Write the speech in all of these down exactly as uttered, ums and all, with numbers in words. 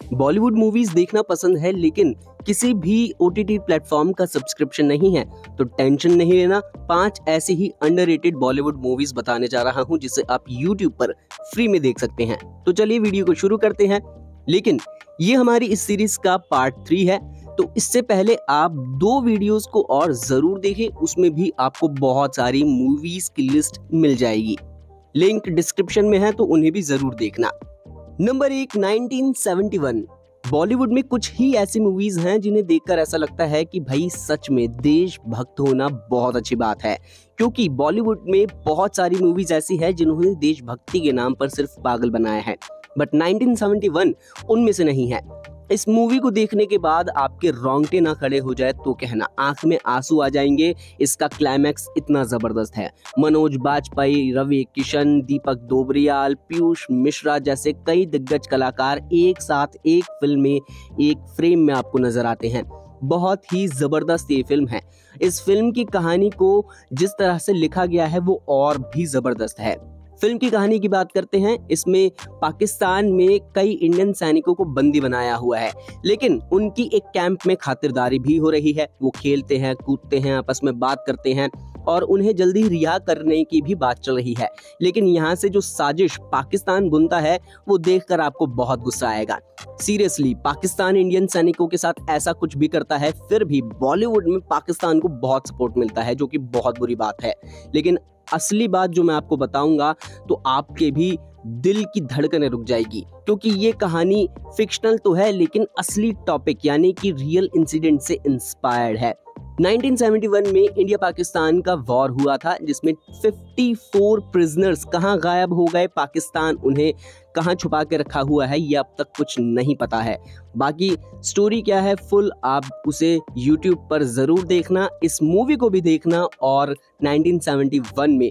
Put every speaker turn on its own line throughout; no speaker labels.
Bollywood movies देखना पसंद है लेकिन किसी भी ओटीटी प्लेटफॉर्म का सब्सक्रिप्शन नहीं है तो टेंशन नहीं लेना। पांच ऐसी ही अंडररेटेड बॉलीवुड मूवीज बताने जा रहा हूं जिसे आप यूट्यूब पर फ्री में देख सकते हैं। तो चलिए वीडियो को शुरू करते हैं। लेकिन ये हमारी इस सीरीज का पार्ट थ्री है, तो इससे पहले आप दो वीडियोस को और जरूर देखें, उसमें भी आपको बहुत सारी मूवीज की लिस्ट मिल जाएगी। लिंक डिस्क्रिप्शन में है तो उन्हें भी जरूर देखना। नंबर एक, नाइनटीन सेवेंटी वन। बॉलीवुड में कुछ ही ऐसी मूवीज हैं जिन्हें देखकर ऐसा लगता है कि भाई सच में देशभक्त होना बहुत अच्छी बात है, क्योंकि बॉलीवुड में बहुत सारी मूवीज ऐसी है जिन्होंने देशभक्ति के नाम पर सिर्फ पागल बनाया है, बट नाइनटीन सेवेंटी वन उनमें से नहीं है। इस मूवी को देखने के बाद आपके रोंगटे ना खड़े हो जाए तो कहना, आंख में आंसू आ जाएंगे। इसका क्लाइमैक्स इतना जबरदस्त है। मनोज बाजपेयी, रवि किशन, दीपक दोबरियाल, पीयूष मिश्रा जैसे कई दिग्गज कलाकार एक साथ एक फिल्म में एक फ्रेम में आपको नजर आते हैं। बहुत ही जबरदस्त ये फिल्म है। इस फिल्म की कहानी को जिस तरह से लिखा गया है वो और भी जबरदस्त है। फिल्म की कहानी की बात करते हैं। इसमें पाकिस्तान में कई इंडियन सैनिकों को बंदी बनाया हुआ है, लेकिन उनकी एक कैंप में खातिरदारी भी हो रही है। वो खेलते हैं, कूदते हैं, आपस में बात करते हैं और उन्हें जल्दी रिहा करने की भी बात चल रही है। लेकिन यहाँ से जो साजिश पाकिस्तान बुनता है वो देखकर आपको बहुत गुस्सा आएगा। सीरियसली, पाकिस्तान इंडियन सैनिकों के साथ ऐसा कुछ भी करता है, फिर भी बॉलीवुड में पाकिस्तान को बहुत सपोर्ट मिलता है, जो कि बहुत बुरी बात है। लेकिन असली बात जो मैं आपको बताऊंगा तो आपके भी दिल की धड़कनें रुक जाएगी, क्योंकि ये कहानी फिक्शनल तो है लेकिन असली टॉपिक यानी कि रियल इंसिडेंट से इंस्पायर्ड है। नाइनटीन सेवेंटी वन में इंडिया पाकिस्तान का वॉर हुआ था, जिसमें चौवन प्रिजनर्स कहां गायब हो गए, पाकिस्तान उन्हें कहां छुपा के रखा हुआ है, ये अब तक कुछ नहीं पता है। बाकी स्टोरी क्या है फुल आप उसे यूट्यूब पर जरूर देखना, इस मूवी को भी देखना और नाइनटीन सेवेंटी वन में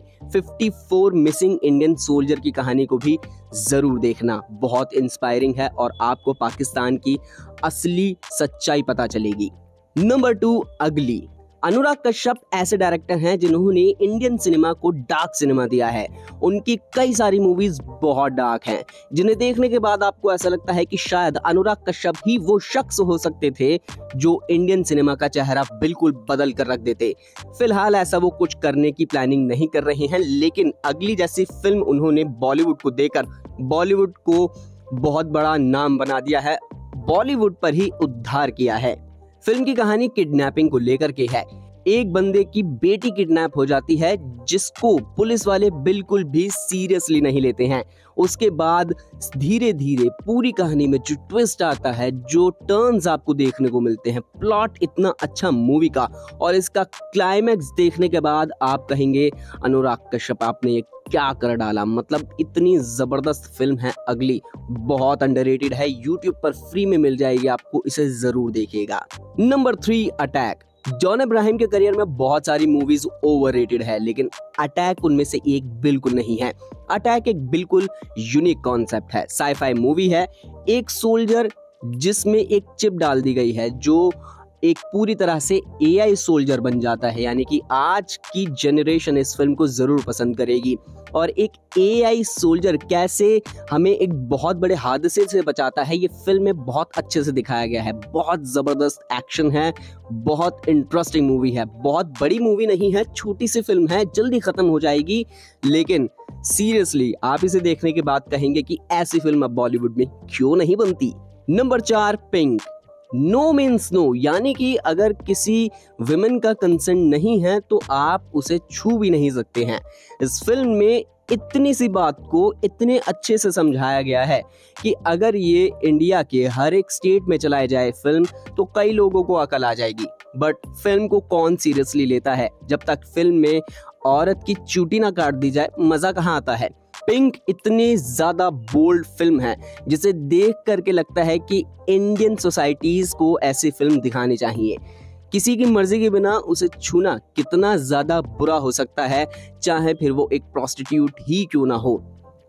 चौवन मिसिंग इंडियन सोल्जर की कहानी को भी जरूर देखना। बहुत इंस्पायरिंग है और आपको पाकिस्तान की असली सच्चाई पता चलेगी। नंबर टू, अगली। अनुराग कश्यप ऐसे डायरेक्टर हैं जिन्होंने इंडियन सिनेमा को डार्क सिनेमा दिया है। उनकी कई सारी मूवीज बहुत डार्क हैं, जिन्हें देखने के बाद आपको ऐसा लगता है कि शायद अनुराग कश्यप ही वो शख्स हो सकते थे जो इंडियन सिनेमा का चेहरा बिल्कुल बदल कर रख देते। फिलहाल ऐसा वो कुछ करने की प्लानिंग नहीं कर रहे हैं, लेकिन अगली जैसी फिल्म उन्होंने बॉलीवुड को देकर बॉलीवुड को बहुत बड़ा नाम बना दिया है, बॉलीवुड पर ही उद्धार किया है। फिल्म की कहानी किडनैपिंग को लेकर के है। एक बंदे की बेटी किडनैप हो जाती है, जिसको पुलिस वाले बिल्कुल भी सीरियसली नहीं लेते हैं। उसके बाद धीरे धीरे पूरी कहानी में जो ट्विस्ट आता है, जो टर्न्स आपको देखने को मिलते हैं, प्लॉट इतना अच्छा मूवी का और इसका क्लाइमैक्स देखने के बाद आप कहेंगे अनुराग कश्यप आपने ये क्या कर डाला। मतलब इतनी जबरदस्त फिल्म है अगली, बहुत अंडररेटेड है, यूट्यूब पर फ्री में मिल जाएगी आपको, इसे जरूर देखिएगा। Number three, attack. John Abraham के करियर में बहुत सारी मूवीज ओवररेटेड है, लेकिन अटैक उनमें से एक बिल्कुल नहीं है। अटैक एक बिल्कुल यूनिक कॉन्सेप्ट है, साई-फाई मूवी है। एक सोल्जर जिसमें एक चिप डाल दी गई है जो एक पूरी तरह से एआई सोल्जर बन जाता है, यानी कि आज की जनरेशन इस फिल्म को जरूर पसंद करेगी। और एक एआई सोल्जर कैसे हमें एक बहुत बड़े हादसे से बचाता है, ये फिल्म में बहुत अच्छे से दिखाया गया है। बहुत जबरदस्त एक्शन है, बहुत इंटरेस्टिंग मूवी है। बहुत बड़ी मूवी नहीं है, छोटी सी फिल्म है, जल्दी खत्म हो जाएगी, लेकिन सीरियसली आप इसे देखने के बाद कहेंगे कि ऐसी फिल्म अब बॉलीवुड में क्यों नहीं बनती। नंबर चार, पिंक। नो मीन्स नो, यानी कि अगर किसी विमेन का कंसेंट नहीं है तो आप उसे छू भी नहीं सकते हैं। इस फिल्म में इतनी सी बात को इतने अच्छे से समझाया गया है कि अगर ये इंडिया के हर एक स्टेट में चलाई जाए फिल्म तो कई लोगों को अकल आ जाएगी, बट फिल्म को कौन सीरियसली लेता है। जब तक फिल्म में औरत की चूटी ना काट दी जाए मजा कहाँ आता है। पिंक इतनी ज्यादा बोल्ड फिल्म है जिसे देख करके लगता है कि इंडियन सोसाइटीज को ऐसी फिल्म दिखानी चाहिए। किसी की मर्जी के बिना उसे छूना कितना ज्यादा बुरा हो सकता है, चाहे फिर वो एक प्रोस्टिट्यूट ही क्यों ना हो।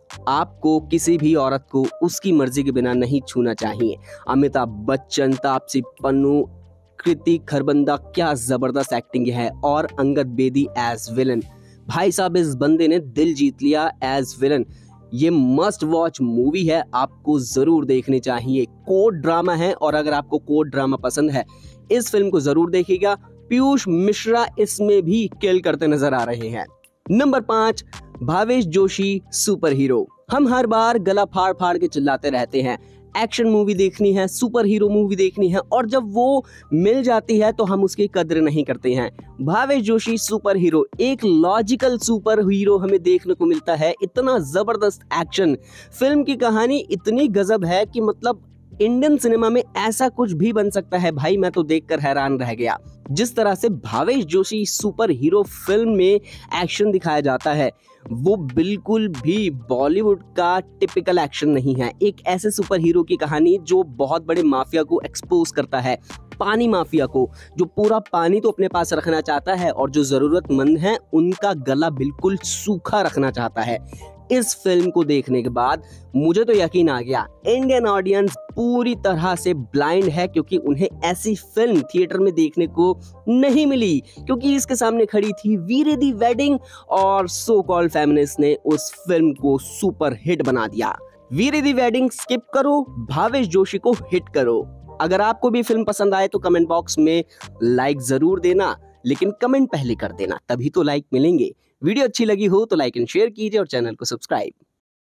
आपको किसी भी औरत को उसकी मर्जी के बिना नहीं छूना चाहिए। अमिताभ बच्चन, तापसी पन्नू, कृति खरबंदा, क्या जबरदस्त एक्टिंग है, और अंगद बेदी एज विलन। भाई साहब इस बंदे ने दिल जीत लिया एज विलन। ये मस्ट वॉच मूवी है, आपको जरूर देखनी चाहिए। कोर्ट ड्रामा है और अगर आपको कोर्ट ड्रामा पसंद है इस फिल्म को जरूर देखिएगा। पीयूष मिश्रा इसमें भी किल करते नजर आ रहे हैं। नंबर पांच, भावेश जोशी सुपर हीरो। हम हर बार गला फाड़ फाड़ के चिल्लाते रहते हैं एक्शन मूवी देखनी है, सुपर हीरो मूवी देखनी है, और जब वो मिल जाती है तो हम उसकी कद्र नहीं करते हैं। भावेश जोशी सुपर हीरो, एक लॉजिकल सुपर हीरो हमें देखने को मिलता है। इतना जबरदस्त एक्शन, फिल्म की कहानी इतनी गजब है कि मतलब इंडियन सिनेमा में ऐसा कुछ भी बन सकता है भाई, मैं तो देखकर हैरान रह गया। जिस तरह से Bhavesh Joshi superhero film में एक्शन दिखाया जाता है वो बिल्कुल भी बॉलीवुड का टिपिकल एक्शन नहीं है। एक ऐसे सुपर हीरो की कहानी जो बहुत बड़े माफिया को एक्सपोज करता है, पानी माफिया को, जो पूरा पानी तो अपने पास रखना चाहता है और जो जरूरतमंद है उनका गला बिल्कुल सूखा रखना चाहता है। इस फिल्म को देखने के बाद मुझे तो यकीन आ गया इंडियन ऑडियंस पूरी तरह से ब्लाइंड है, क्योंकि उन्हें ऐसी फिल्म थिएटर में देखने को नहीं मिली, क्योंकि इसके सामने खड़ी थी वीरे दी वेडिंग और सो कॉल्ड फेमिनिस्ट ने उस फिल्म को सुपर हिट बना दिया। वीरे दी वेडिंग स्किप करो, भावेश जोशी को हिट करो। अगर आपको भी फिल्म पसंद आए तो कमेंट बॉक्स में लाइक जरूर देना, लेकिन कमेंट पहले कर देना, तभी तो लाइक मिलेंगे। वीडियो अच्छी लगी हो तो लाइक एंड शेयर कीजिए और चैनल को सब्सक्राइब